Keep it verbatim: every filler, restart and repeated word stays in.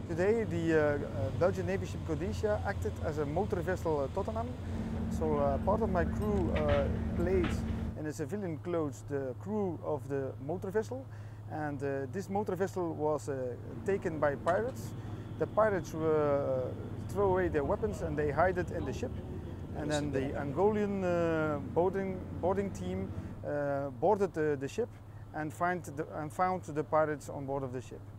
Today, the uh, uh, Belgian Navy ship Godetia acted as a motor vessel uh, Tottenham. So uh, part of my crew uh, played in a civilian clothes the crew of the motor vessel, and uh, this motor vessel was uh, taken by pirates. The pirates were, uh, throw away their weapons and they hide it in the ship. And then the Angolan uh, boarding, boarding team uh, boarded the, the ship and, find the, and found the pirates on board of the ship.